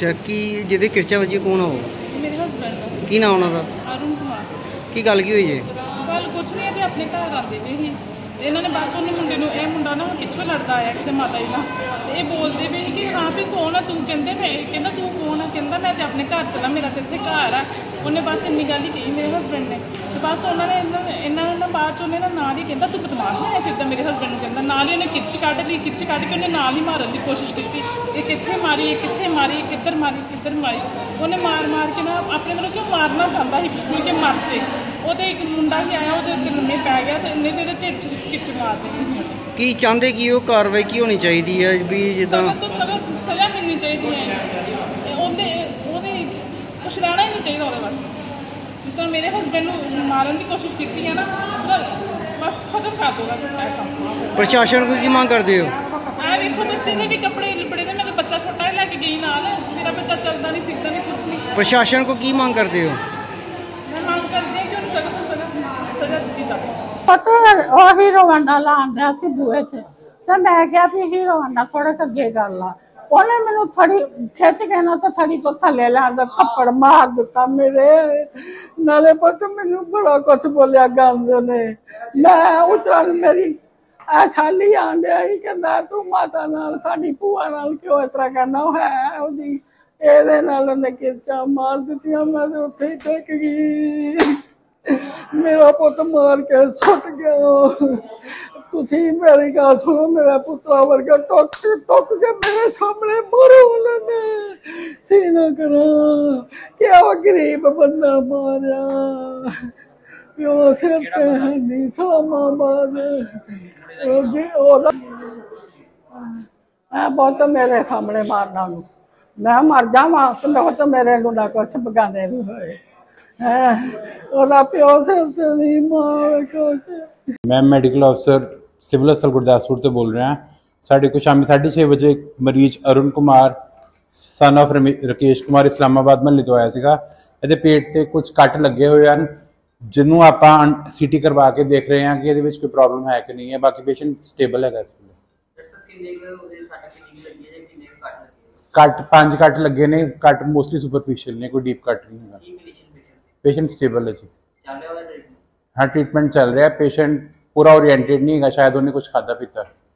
ਅੱਛਾ, ਕੀ ਜਿਹਦੇ ਕਿਰਚਾ ਵੱਜੀ ਕੌਣ ਆ ਉਹ? ਮੇਰੇ ਹਸਬੈਂਡ ਕੀ ਨਾਮ ਉਹਨਾਂ ਦਾ? ਅਰੁਣ ਕੁਮਾਰ। ਕੀ ਗੱਲ ਕੀ ਹੋਈ ਜੇ? ਕੱਲ ਕੁਛ ਨਹੀਂ ਤੇ ਆਪਣੇ ਘਰ ਆਉਂਦੇ ਪਏ ਸੀ। ਇਹਨਾਂ ਨੇ ਬਸ ਉਹਨੇ ਮੁੰਡੇ ਨੂੰ, ਇਹ ਮੁੰਡਾ ਨਾ ਪਿੱਛੋਂ ਲੜਦਾ ਆਇਆ ਕਿਤੇ ਮਾਤਾ ਜੀ ਨਾਲ, ਤੇ ਇਹ ਬੋਲਦੇ ਪਏ ਕਿ ਹਾਂ ਵੀ ਕੌਣ ਆ ਤੂੰ? ਕਹਿੰਦਾ ਤੂੰ ਕੌਣ ਆ? ਕਹਿੰਦਾ ਮੈਂ ਤੇ ਆਪਣੇ ਘਰ ਚਲਾ, ਮੇਰਾ ਤੇ ਇੱਥੇ ਘਰ ਆ। ਉਹਨੇ ਬਸ ਇੰਨੀ ਗੱਲ ਹੀ ਕਹੀ ਮੇਰੇ ਹਸਬੈਂਡ ਨੇ, ਤੇ ਬਸ ਉਹਨਾਂ ਨੇ ਇਹਨਾਂ ਨੂੰ ਨਾ ਬਾਅਦ 'ਚ ਉਹਨੇ ਨਾ ਨਾਲ ਹੀ ਕਹਿੰਦਾ ਤੂੰ ਬਦਮਾਸ਼ ਬਣਿਆ ਫਿਰਦਾ। ਮੇਰੇ ਹਸਬੈਂਡ ਨੂੰ ਕਹਿੰਦਾ, ਨਾਲ ਹੀ ਉਹਨੇ ਖਿੱਚ ਕੱਢ ਲਈ, ਖਿੱਚ ਕੱਢ ਕੇ ਉਹਨੇ ਨਾਲ ਹੀ ਮਾਰਨ ਦੀ ਕੋਸ਼ਿਸ਼ ਕੀਤੀ। ਇਹ ਕਿੱਥੇ ਮਾਰੀ, ਇਹ ਕਿੱਥੇ ਮਾਰੀ, ਇਹ ਕਿੱਧਰ ਮਾਰੀ, ਕਿੱਧਰ ਮਾਰੀ। ਉਹਨੇ ਮਾਰ ਕੇ ਨਾ ਆਪਣੇ ਵੱਲੋਂ ਕਿਉਂ ਮਾਰਨਾ ਚਾਹੁੰਦਾ ਸੀ ਮੁੜ ਕੇ ਮਰ ਜੇ। ਉਹਦੇ ਇੱਕ ਮੁੰਡਾ ਹੀ ਆਇਆ, ਉਹਦੇ ਉੱਤੇ ਲੰਮੇ ਪੈ ਗਿਆ ਤੇ ਇਹਨੇ ਤੇ ਢਿੱਡ 'ਚ ਖਿੱਚ ਮਾਰ ਦਿੱਤੀ। ਕੀ ਚਾਹੁੰਦੇ ਕੀ ਉਹ ਕਾਰਵਾਈ ਕੀ ਹੋਣੀ ਚਾਹੀਦੀ ਹੈ ਵੀ ਜਿੱਦਾਂ ਸਜ਼ਾ ਮਿਲਣੀ ਚਾਹੀਦੀ ਹੈ। ਉਹਦੇ ਕੁਛ ਰਹਿਣਾ ਹੀ ਨਹੀਂ ਚਾਹੀਦਾ ਉਹਦੇ ਵਾਸਤੇ। ਜਿਸ ਤਰ੍ਹਾਂ ਮੇਰੇ ਹਸਬੈਂਡ ਨੂੰ ਮਾਰਨ ਦੀ ਕੋਸ਼ਿਸ਼ ਕੀਤੀ ਹੈ ਨਾ, ਬਸ ਖਤਮ ਕਰ ਦੋ ਇਹ ਕੰਮ। ਪ੍ਰਸ਼ਾਸਨ ਕੋਲ ਕੀ ਮੰਗ ਕਰਦੇ ਹੋ? ਆ ਵੇਖੋ ਬੱਚੇ ਦੇ ਵੀ ਕੱਪੜੇ ਲਿਬੜੇ ਨੇ, ਮੇਰੇ ਬੱਚਾ ਛੋਟਾ ਹੀ ਲੈ ਕੇ ਗਈ ਨਾਲ, ਮੇਰਾ ਬੱਚਾ ਚੱਲਦਾ ਨਹੀਂ ਫਿਰਦਾ ਨਹੀਂ ਕੁਛ ਨਹੀਂ। ਪ੍ਰਸ਼ਾਸਨ ਕੋਲ ਕੀ ਮੰਗ ਕਰਦੇ ਹੋ? ਮੈਂ ਮੰਗ ਕਰਦੀ ਹਾਂ ਕਿ ਉਹਨੂੰ ਸਖਤ ਤੋਂ ਸਖਤ ਸਜ਼ਾ ਦਿੱਤੀ ਜਾਵੇ। ਪਤਾ ਉਹ ਹੀਰੋ ਵਾਂਡਾ ਲਾਉਣ ਡਿਆ ਸੀ ਬੂਹੇ 'ਚ, ਤੇ ਮੈਂ ਕਿਹਾ ਵੀ ਹੀਰੋ ਵਾਂਡਾ ਥੋੜਾ ਅੱਗੇ ਕਰ ਲਾ। ਉਹਨੇ ਮੈਨੂੰ ਥੜੀ ਖਿੱਚ ਕੇ ਨਾ ਤੇ ਥੜੀ ਤੋਂ ਥੱਲੇ ਲਿਆਂਦਾ, ਥੱਪੜ ਮਾਰ ਦਿੱਤਾ ਮੇਰੇ ਨਾਲੇ। ਪੁੱਤ ਮੈਨੂੰ ਬੜਾ ਕੁਛ ਬੋਲਿਆ ਗੰਦ ਨੇ। ਮੈਂ ਉਤਰਨ ਮੇਰੀ ਆ ਛਾਲੀ ਆਣ ਡਿਆ ਸੀ, ਕਹਿੰਦਾ ਤੂੰ ਮਾਤਾ ਨਾਲ ਸਾਡੀ ਭੂਆ ਨਾਲ ਕਿਉਂ ਇਸ ਤਰ੍ਹਾਂ ਕਰਨਾ? ਉਹ ਹੈ ਉਹਦੀ, ਇਹਦੇ ਨਾਲ ਉਹਨੇ ਕਿਰਚਾ ਮਾਰ ਦਿੱਤੀਆਂ। ਮੈਂ ਤੇ ਉੱਥੇ ਹੀ ਟਿਕ ਗਈ। ਮੇਰਾ ਪੁੱਤ ਮਾਰ ਕੇ ਸੁੱਟ ਗਿਆ। ਤੁਸੀਂ ਮੇਰੀ ਗੱਲ ਸੁਣੋ, ਮੇਰਾ ਪੁੱਤਰਾ ਵਰਗਾ ਟੁੱਕ ਕੇ ਮੇਰੇ ਸਾਹਮਣੇ ਮਾਰੋ ਲੈਣੇ ਸੀਨਾ ਕਰਾਂ ਕਿ ਉਹ ਗਰੀਬ ਬੰਦਾ ਮਾਰਿਆ। ਪਿਓ ਸਿਰ ਤੇ ਨਹੀਂ ਸਾਮਾ ਬਾਦ ਬਹੁਤ ਮੇਰੇ ਸਾਹਮਣੇ ਮਾਰਨਾ ਨੂੰ। ਮੈਂ ਮਰ ਜਾਵਾਂ ਤੇ ਬਹੁਤ ਮੇਰੇ ਨੂੰ ਨਾ ਕੁਛ ਬਗਾਨੇ ਵੀ ਹੋਏ। ਉਹਦਾ ਪਿਓ ਸਿਰ ਤੇ ਨਹੀਂ ਮਾਰ ਕੁਛ। मैं मेडिकल अफसर सिविल हस्पताल गुरदासपुर तो बोल रहा। साढ़े को शामी 6:30 वजे एक मरीज अरुण कुमार सन ऑफ राकेश कुमार इस्लामाबाद महल्ले तो आया सीगा। ਇਹਦੇ पेट ਤੇ कुछ ਕੱਟ ਲੱਗੇ ਹੋਏ ਹਨ, ਜਿਹਨੂੰ ਆਪਾਂ ਸੀਟੀ ਕਰਵਾ ਕੇ ਦੇਖ ਰਹੇ ਹਾਂ ਕਿ ਇਹਦੇ ਵਿੱਚ ਕੋਈ ਪ੍ਰੋਬਲਮ ਹੈ ਕਿ ਨਹੀਂ ਹੈ। ਬਾਕੀ ਪੇਸ਼ੈਂਟ ਸਟੇਬਲ ਹੈਗਾ ਇਸ ਵੇਲੇ। ਕੱਟ 5 ਕੱਟ ਲੱਗੇ ਨੇ, ਕੱਟ ਮੋਸਟਲੀ ਸੁਪਰਫਿਸ਼ੀਅਲ ਨੇ, ਕੋਈ ਡੀਪ ਕੱਟ ਨਹੀਂ ਹੈਗਾ। पेशेंट स्टेबल है जी। हाँ ट्रीटमेंट चल रहा है। पेशेंट पूरा ओरिएंटेड नहीं है, शायद उन्हें कुछ खादा पीता है।